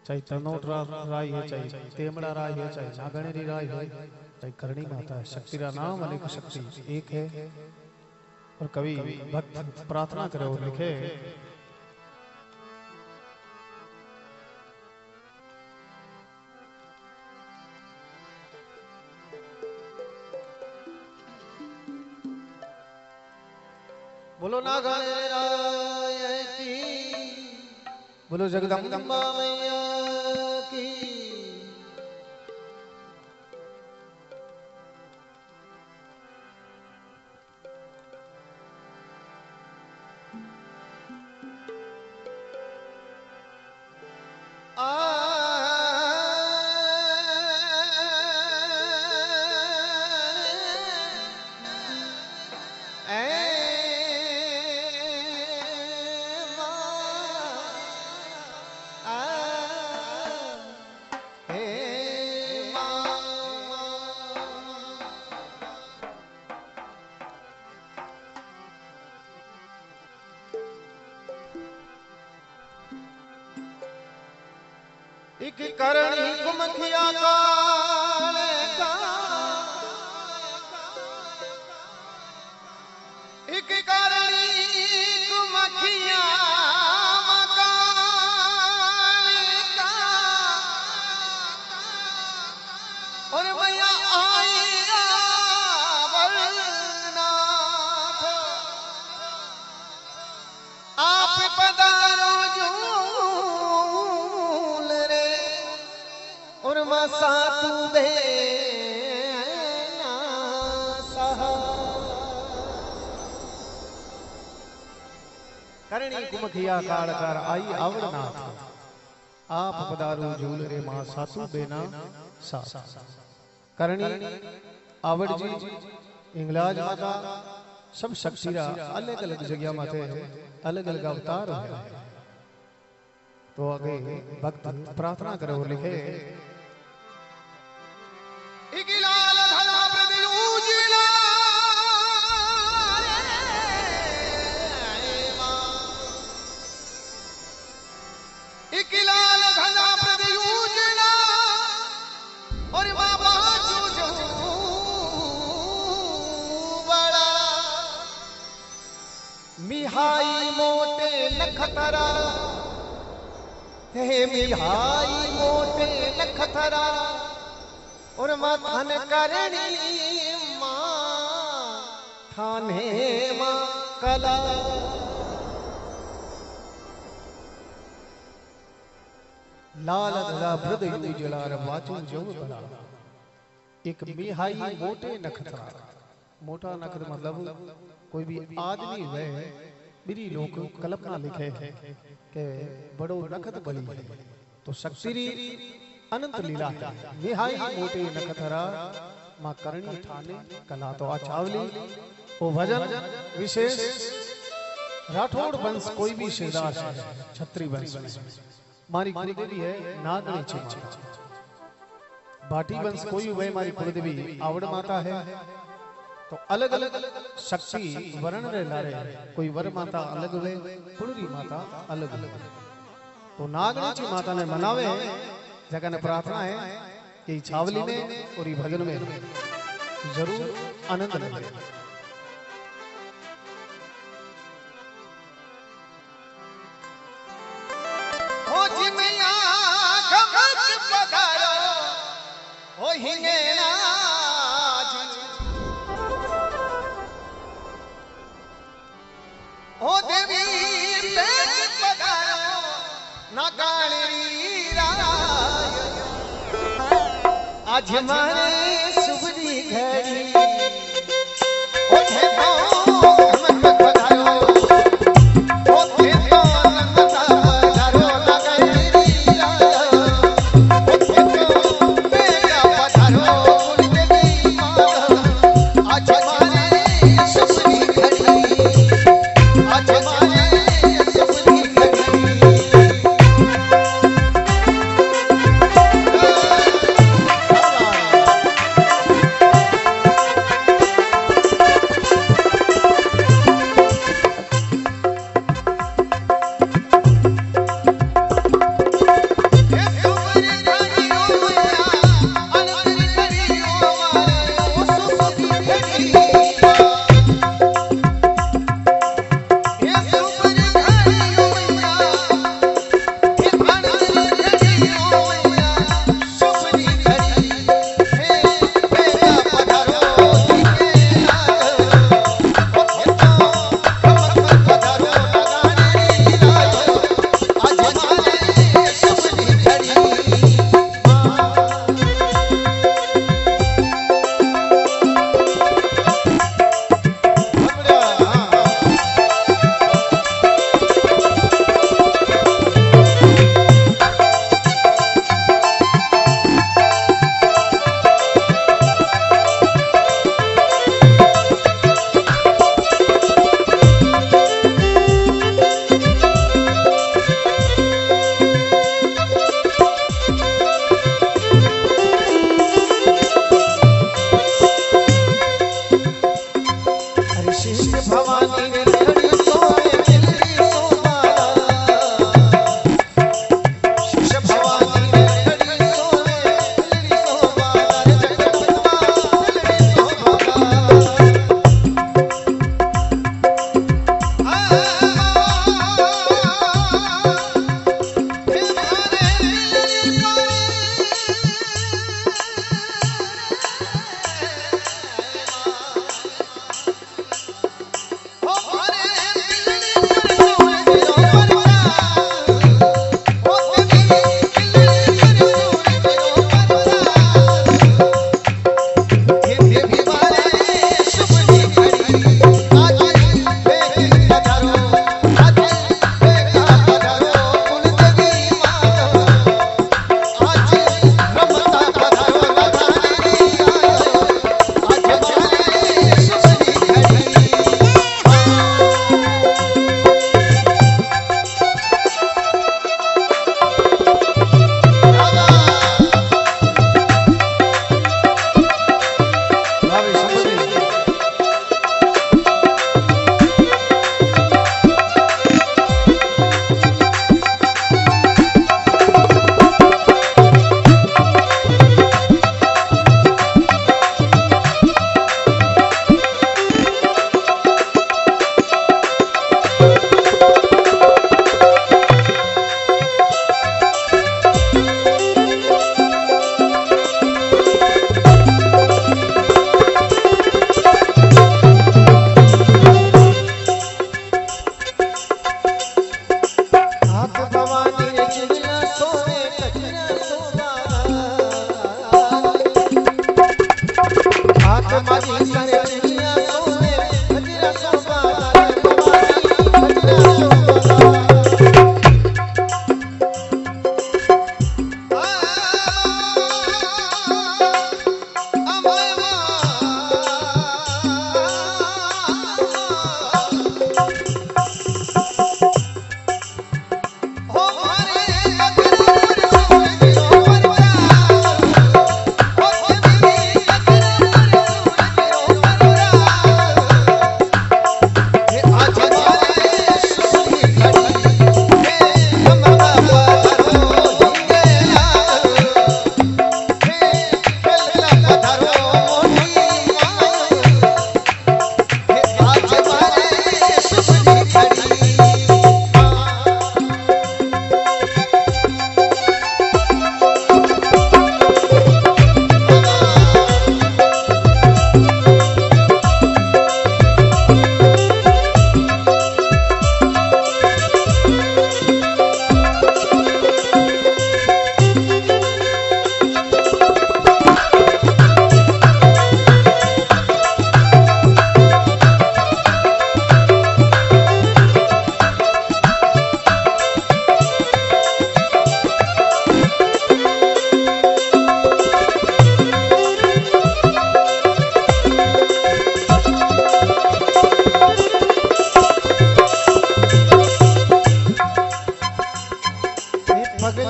चाहे तनोट राय है, चाहे तेमड़ा राय है, चाहे नागणेरी राय है, चाहे करणी माता है, शक्ति का नाम अनेक शक्ति एक है। और कवि भक्त प्रार्थना करे और लिखे, बोलो नागणेरी राय की, बोलो जगदम्बा मैया की। एक करणी कुमखिया काले का, एक करणी कुमखिया काले का, और मैया आई वरनाथ, आप पधारो सातु देना सहा। करणी कुमखिया काड़कर आई आवड़नाथ, आप पधारो झूल रे मां सातु बेना सा। करणी आवड़ जी इंगलाज माता सब शक्तिरा अलग अलग जगह माथे अलग अलग अवतार है। तो आगे भक्त प्रार्थना करे और लिखे, इकिलाल धरा प्रदियूजिला इकिलाल धरा प्रदियूजिला, और बाबा जो बड़ा मिहाई मोटे नखतरा, हे मिहाई मोटे नखतरा, और माथन करणी मां थाने मां कला। लाल धरा हृदय जलार वाचु जो बला। एक मिहाई मोटे नखतरा, मोटा नखत मतलब कोई भी आदमी है, मेरी लोग कल्पना लिखे है कि बड़ो नखत बली है। तो शक्ति अनंत लीला है। निहाई मोटे नखतरा मां करणी थाने कला। तो आचावली वो भजन विशेष राठौड़ वंश कोई भी शिवदास है, छत्री वंश मारी कुलदेवी है नागणी ची माता। भाटी वंश कोई हुए मारी कुलदेवी आवड़ माता है। तो अलग अलग शक्ति वर्ण रे लारे, कोई वर माता अलग हुए, पुणरी माता अलग हुए। तो नागणी ची माता ने मनावे जगह ने प्रार्थना है कि छावली में और भजन में जरूर आनंद लें। हो जी मैया खमक पधारो, हो हिंगे नाच, हो देवी पेट पधारो नागणेरी राय। आज मारे सुबरी घड़ी ओठे तो हमन पधारो, ओठे तो नमता पधारो नागणेरी राय। ओठे तो मेरा पधारो कुलदेवी मां। आज मारे सुबरी घड़ी, आज मारे सुबरी घड़ी।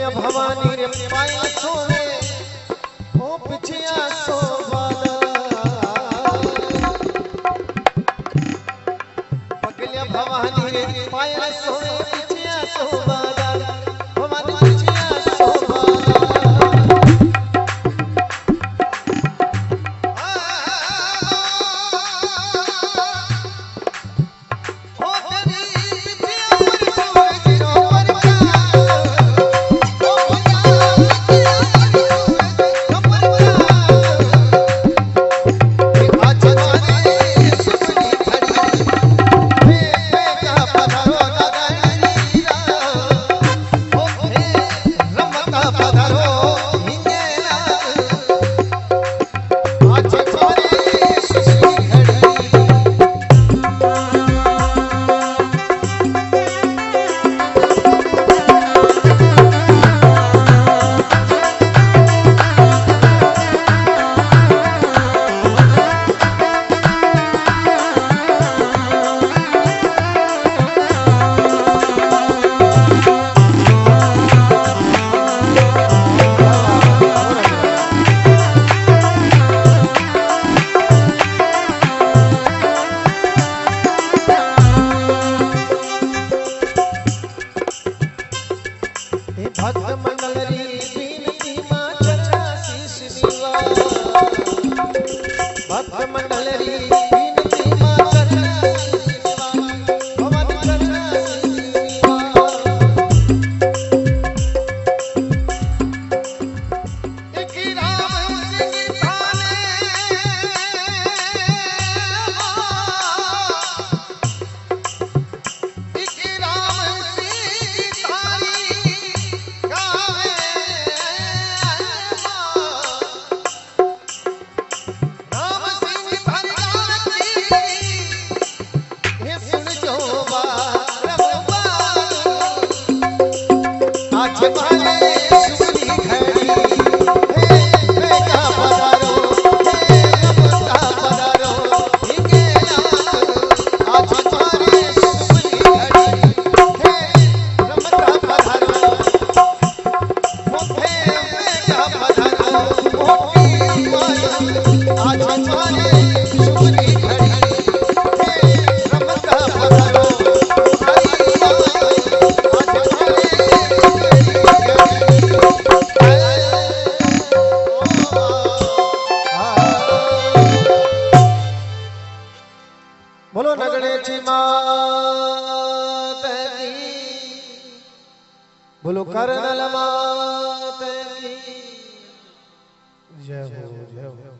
पगलिया भवानी रे पाया सोवे ओ पिछिया सोवाला पगलिया भवानी रे पाया सोवे पिछिया सोवाला भवानी पिछिया सोवाला बोलो नगड़े मात की बोलो कर्नल मात की जय हो जय हो।